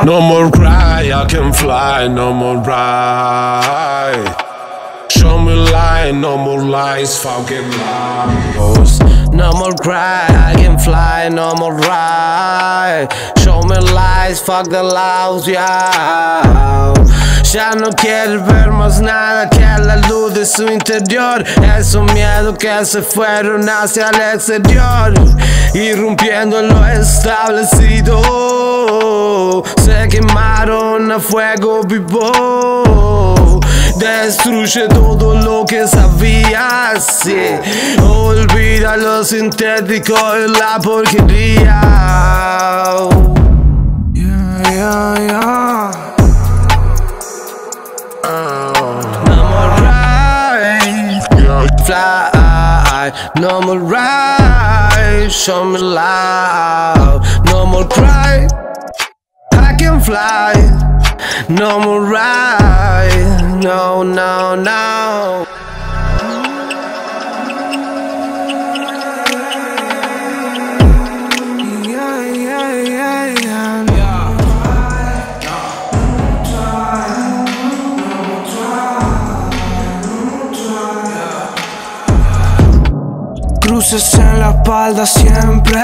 No more cry, I can fly, no more ride. Show me light, no more lies, fucking lies. No more cry, I can fly, no more ride. Show me lies, fuck the lies, yeah. Ya no quiere ver más nada que la luz de su interior. Esos miedos que se fueron hacia el exterior, irrumpiendo lo establecido. Se quemaron a fuego vivo. Destruye todo lo que sabías, sí. Olvida lo sintético y la porquería. Yeah, yeah, yeah. No more ride, fly, no more ride, show me love. No more cry, I can fly. No more ride, no, no, no. Cruces en la espalda siempre.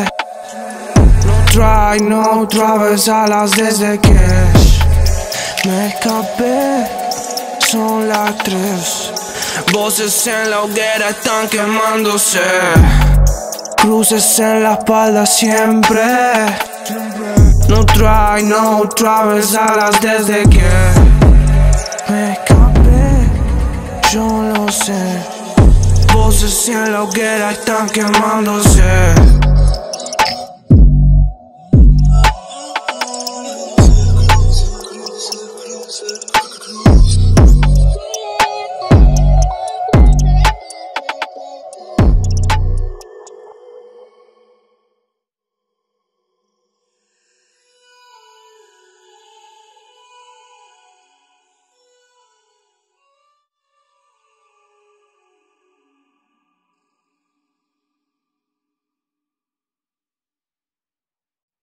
No atravesalas desde que me escapé. Son las 3. Voces en la hoguera están quemándose. Cruces en la espalda siempre. No atravesalas desde que me escapé. Yo lo sé. Voces en la hoguera están quemándose.